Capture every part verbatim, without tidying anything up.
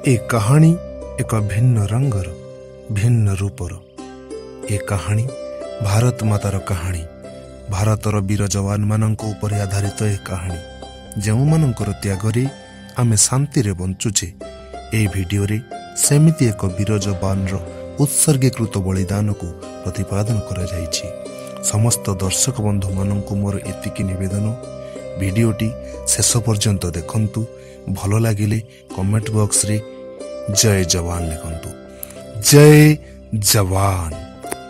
ए कहानी एक भिन्न रंगर भिन्न रूपर ए कहानी भारत मातार कहानी भारतर वीर जवान मानक उपर आधारित ए कहानी जो मानकर त्यागरे आमे शांति रे बंचुचे ए वीडियो रे सेमिति एक वीर जवान रो उत्सर्गीकृत बलिदान को प्रतिपादन करा जायछि। समस्त दर्शक बंधु मानक मोर एतिकी निवेदन वीडियोटी शेष पर्यंत देखंतु भलो लागिले कमेंट बॉक्स रे जय जवान लिखंतु। जय जवान।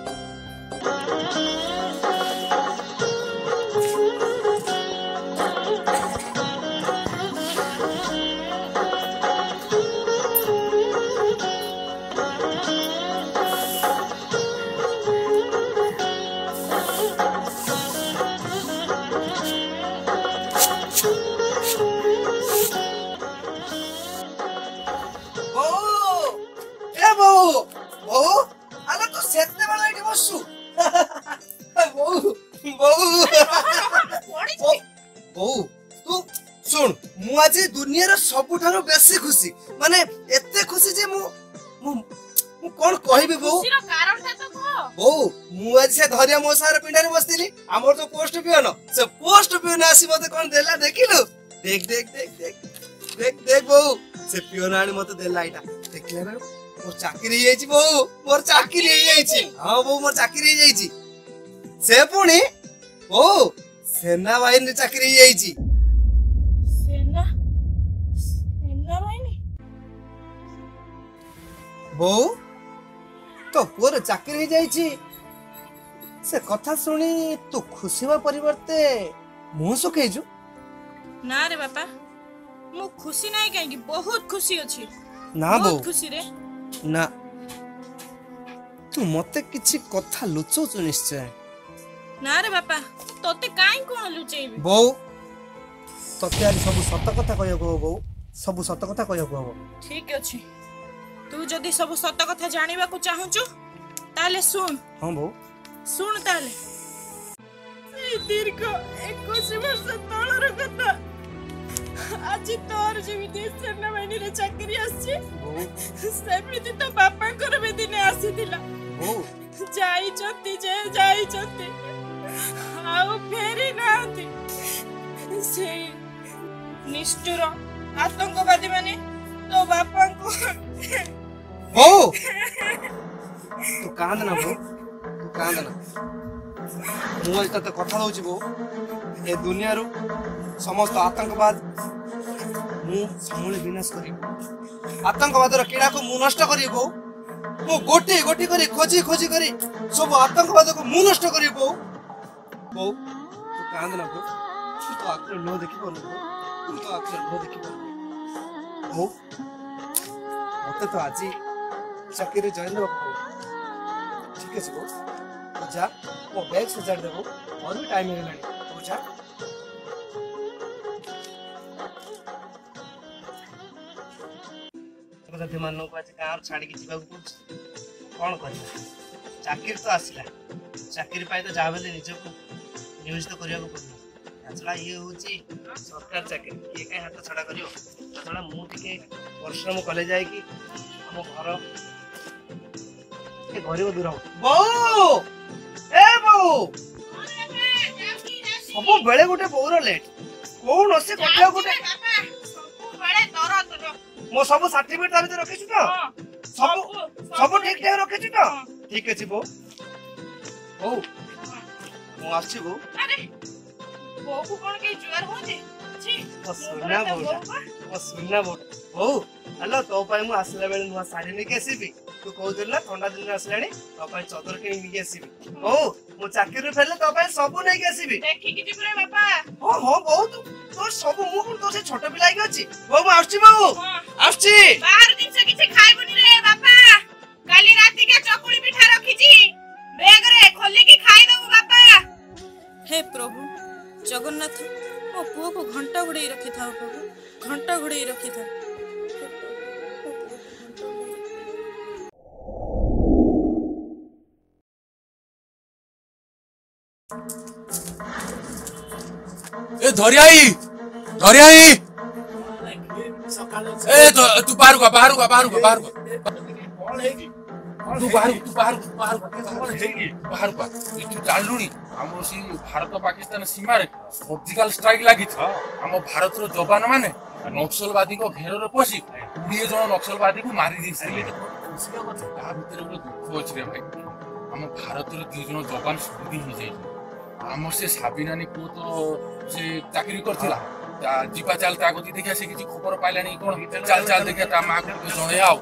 सुन मु आज दुनिया सबुठारो बेसी खुशी माने एते खुशी जे मु मु मु कोन कहबी बो खुशीर कारणटा तो कह बो मु आज से धरिया मो सार पिंडारे बसतिली हमर तो पोस्ट पियन से पोस्ट पियन आसी मते कोन देला देखिलु देख देख देख देख देख देख बो से पियन आनी मते देला इटा देखले ना मोर चाकरी हेछि बो मोर चाकरी हेछि हां बो मोर चाकरी हेछि से पुणी बो सेना बाहिनी चाकरी हेछि बो तो पुअर चाकरी जाइछि से कथा सुनी तू खुशी बा परिवर्ते मुंह सुखेजु ना रे बापा मु खुशी नाही काई बहुत खुशी अछि ना बो खुशी रे ना तू मते किछि कथा लुचोचु निश्चय ना रे बापा तोते काई कोन लुचेबी बो तोते आज सब सत कथा कहयो बो सब सत कथा कहयो बो ठीक अछि तू जदी सब सत कथा जानिबा को चाहूचु ताले सुन हां बो सुन ताले ए दीर्घ इक्कीस वर्ष तळर कथा आज तोर जेमिति सेना बाहिनी रे चाकरी आछि सेमिति तो बापा कर बे दिने आसीतिला ओ जाई चती जे जाई चती आउ फेरी नाती से निष्ठुर आतंकवादी माने तो बापा को बो तू कांद ना बो तू कांद ना मु आज तते कथा दउची बो ए दुनिया रो समस्त आतंकवाद मु समूले विनाश करी आतंकवाद रो कीड़ा को मु नष्ट करी बो मु गोटी गोटी करी खोजी खोजी करी सब आतंकवाद को मु नष्ट करी बो बो तू कांद ना बो तू तो आखिर लो देखि बो तू तो आखिर लो देखि बो बो मते तो आजी चाकरी जॉइन रखो ठीक है बो तो जा वो बैग सजा देबो और भी टाइम है लानी तो जा तो जति माननो को आज कार छाडी के जीवा को कोन करबा चाकरी तो आसिला चाकरी पाए तो जाबेले निज को नियोजित करिया को पड़ो आछला ये होची सरकार चाकरी ये काई हाथ छडा करियो आछला मु टिके परिश्रम कले जाय कि हम घर ए गरीब दूर बो ए बो सब बेले गोटे बोर लेट कोन ओसे कठा गोटे सब बेले तोर तोर मो सब सर्टिफिकेट ताबे रखिछु तो सब सब ठीक ठाक रखिछु तो ठीक अछि बो ओ मो आछि बो अरे बो को कोन के जुआर होजे छी सुनना बो ओ सुनना बो ओ हेलो तो पाई मु आसला बेले नुआ साड़ी नै केसीबी तू कहउदिल ना ठंडा दिन आसलानी तो पाई चदर के नै केसीबी ओ मु चाकरी रे फेले तो पाई सब नै केसीबी देखि कि जिबरे बापा हो हो बहुत तो सब मु कोन तो से छोट पिलाई के अछि बो मु आछी बो आछी बाहर दिन से किछ खाइबनी रे बापा काली राती के चकुली पिठा रखी छी बैग रे खोली की खाइ दबु बापा हे प्रभु जगन्नाथ ओ पुओ को घंटा घुड़ई रखि थाओ प्रभु घंटा घुड़ई रखि थाओ ए धरियाई धरियाई ए तो तू बाहर को बाहर को बाहर को बाहर को कौन है की तू बाहर तू बाहर बाहर कौन है की बाहर को तू जानलुनी हम सी भारत पाकिस्तान सीमा रे सर्जिकल स्ट्राइक लागि छ हम भारत रो जवान माने नक्सलवादी को घेर रे पसी बीस जन नक्सलवादी को मारी दी साइले ता भीतर रो दुख अछि रे भाई हम भारत रो तीन जन जवान शहीद हो जाई हम से साबिनानी को तो से चाकरी करथिला जीवा चाल ता गति देखिया से किछि खबर पाइलानी कोन चाल चाल देखिया ता मां को जणे आउ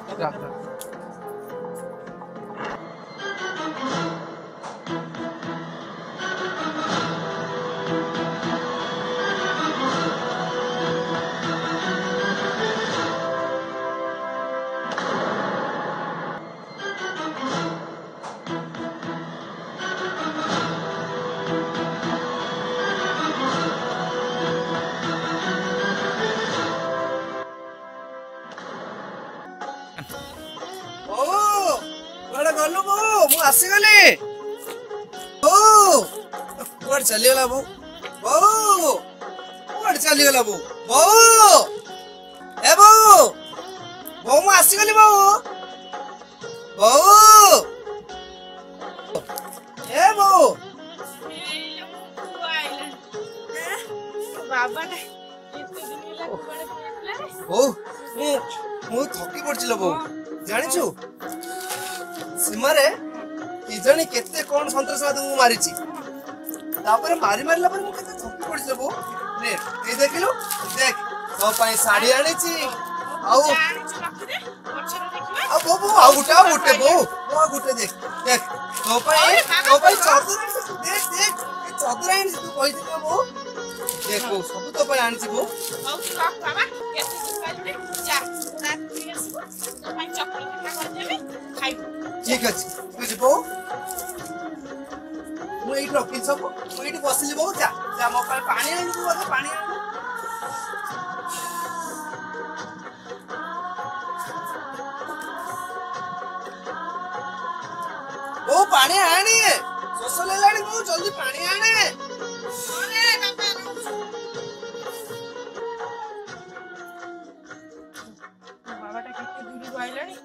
आसीगले ओ कुआड चलीगला बो बो कुआड चलीगला बो बो ए बो बो मु आसीगली बो बो ए बो बाबा ने एते दिन होला कुआडे पळेला ओ मु मु थकी पड़छिल बो जानिछु सीमा रे इजणी केते कोन संतोषवादी को मारिची तापर मारी मारला पर मु केते थकी पड़छ बो ने ए देखिलो देख तो पाई साड़ी आनीची आउ आ बो बो आ गुटा गुटे बो बो गुटे देख देख तो पाई तो पाई चादर देख देख ए चादर आनी तू कहि दे बो देख बो सब तो पाई आनीची बो औ की बाप बाबा केते सुकाले जा रात में आसीबो तो पाई चॉकलेट खा कर देबे खाइबो ठीक अछि ठीक अछि बो मु एठी रखि सब मु एठी बसिली बो जा जा मो पाई पानी आनी तू आगे पानी आनी ओ पानी आनी सोस ले लानी बो जल्दी पानी आने अरे बाबा बाबाटा केते दूरी गइलानी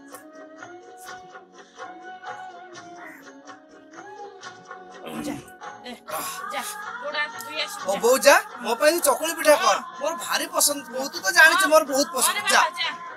जा ए जा गोड़ा तू आस ओ बो जा मो पाई चकली पिठा कर मोर भारी पसंद बहुत तो जानि छ मोर बहुत पसंद जा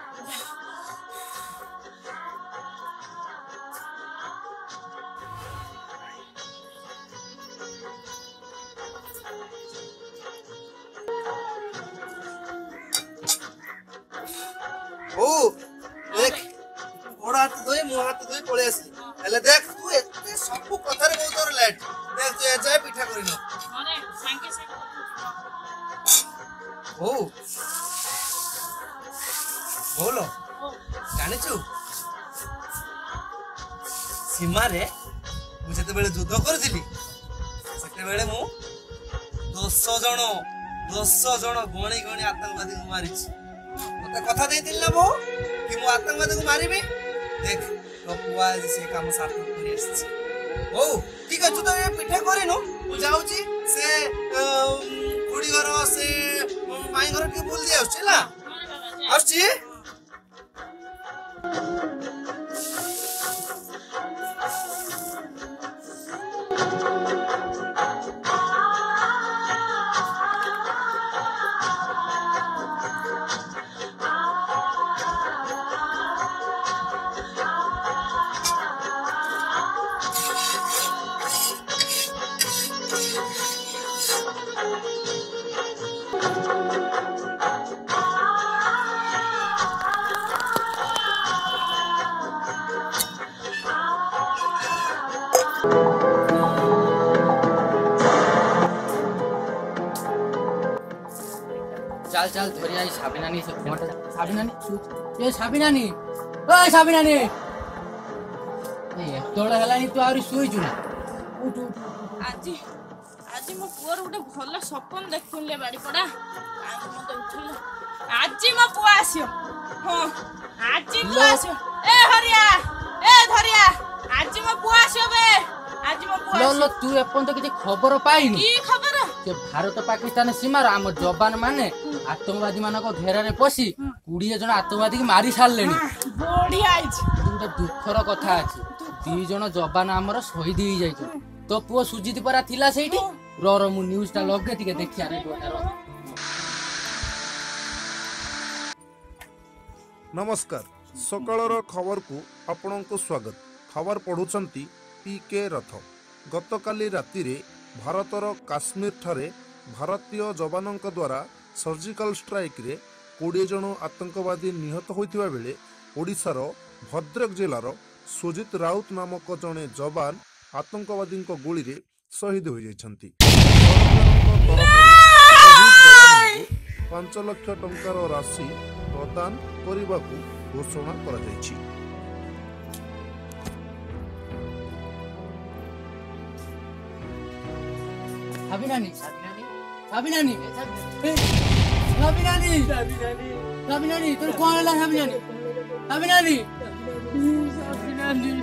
ओ देख गोड़ा हाथ धोई मुंह हाथ धोई पळे आसी हेले देख तू एते सब कथा रे बहुत लेट देख तू ए जाय पिठा करिनो अरे सांके सांके ओ बोलो जानि छु सीमा रे मु जते बेले युद्ध करथिली सेते बेले मु दस जण दस जण गणी गणी आतंकवादी को मारिछि मते कथा देइतिल ना बो कि मु आतंकवादी को मारिबे देख तो पुआ से काम सार्थक करि आछि ओ ठीक अछि तो ये पिठा करिनो मु जाउची से कुड़ी घर से माई घर के बोल दिया आछि ना आछि चल चल धरी आई साबिनानी से फोनटा साबिनानी ए साबिनानी ओ साबिनानी ए तोड़ हलानी तू आरी सुई जुना उठ उठ आज आज मो पुअर उठे भल सपन देखुले बाड़ी पड़ा आज मते उठिल आज मो पुआ आसियो हां आज तू आसियो ए हरिया ए धरिया आज मो पुआ आसियो बे आज मो पुआ लो लो तू अपन तो किछ खबर पाइनी की खबर जे भारत पाकिस्तान सीमा रा हम जवान माने आतंकवादी मानक घेरारे पशि कोड़े जन आतंकवादी की मारी सारे गोटे दुखर कथा अच्छे दी जन जवान आमर शहीद हो जाए तो पुओ सुजित परा थिला सेठी रो रो मु न्यूज टा लगे टिके देखिया रे नमस्कार सकाळर खबर को आपण को स्वागत। खबर पढ़ुचंती पी के रथ। गतकाली राति रे भारतर काश्मीर ठारे भारतीय जवानों द्वारा सर्जिकल स्ट्राइक रे कोड़े जन आतंकवादी निहत होइतिबा बेले ओडिशार भद्रक जिलार सुजित राउत नामक जड़े जवान आतंकवादी गोली रे शहीद हो जाइछंती। पांच लाख टंकार राशि प्रदान करने घोषणा करा जाइछि। साबिनानी साबिनानी साबिनानी साबिनानी तोर कोन हला साबिनानी साबिनानी साबिनानी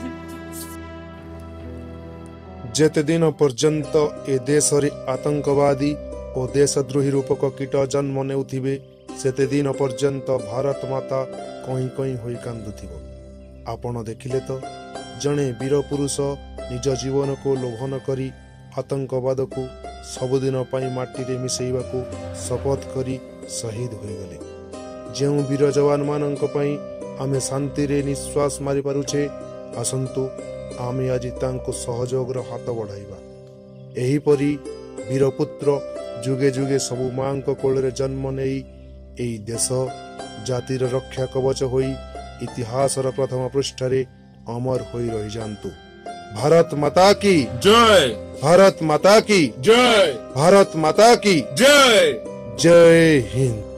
जेते दिन पर्यंत ए देश रे आतंकवादी और देशद्रोही रूपक कीट जन्म नेउथिबे सेते दिन पर्यंत भारत माता कहीं कहीं होई कांदुथिबो। आपण देखिले तो जणे वीर पुरुष निज जीवन को लोभन करी आतंकवाद को सबुदिन पाई माटी रे मिसेइबा को शपथ करी शहीद होई गले। जेउ वीर जवान मानक पई आमे शांति रे निश्वास मारी पारुछे आसंतु आमे आज तांको सहयोग रो हाथ बढ़ाइबा। एही परी वीरपुत्र जुगे जुगे सबु मांक कोଳରେ जन्म नेई एई देश जातिर रक्षा कवच होई इतिहासर प्रथम पृष्ठरे अमर होई रही जांतु। भारत माता की जय, भारत माता की जय, भारत माता की जय, जय हिंद।